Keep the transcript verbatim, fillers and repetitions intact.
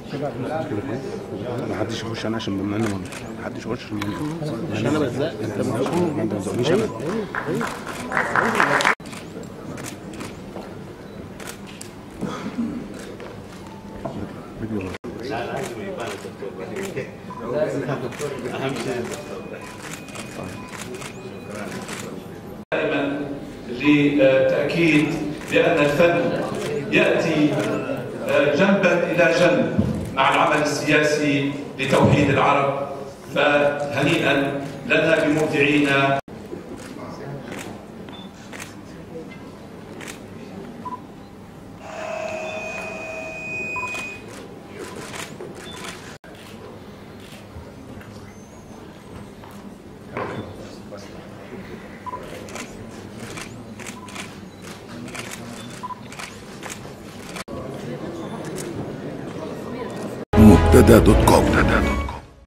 ما حدش يخش انا عشان بما انه ما حدش يخش عشان انا بزق انت ما بتزقنيش انا. لا لا يبان الدكتور لازم الدكتور اهم شيء الدكتور. دائما لتأكيد بأن الفن يأتي جنبا إلى جنب مع العمل السياسي لتوحيد العرب، فهنيئا لنا بمبدعينا. مبتدا دوت كوم.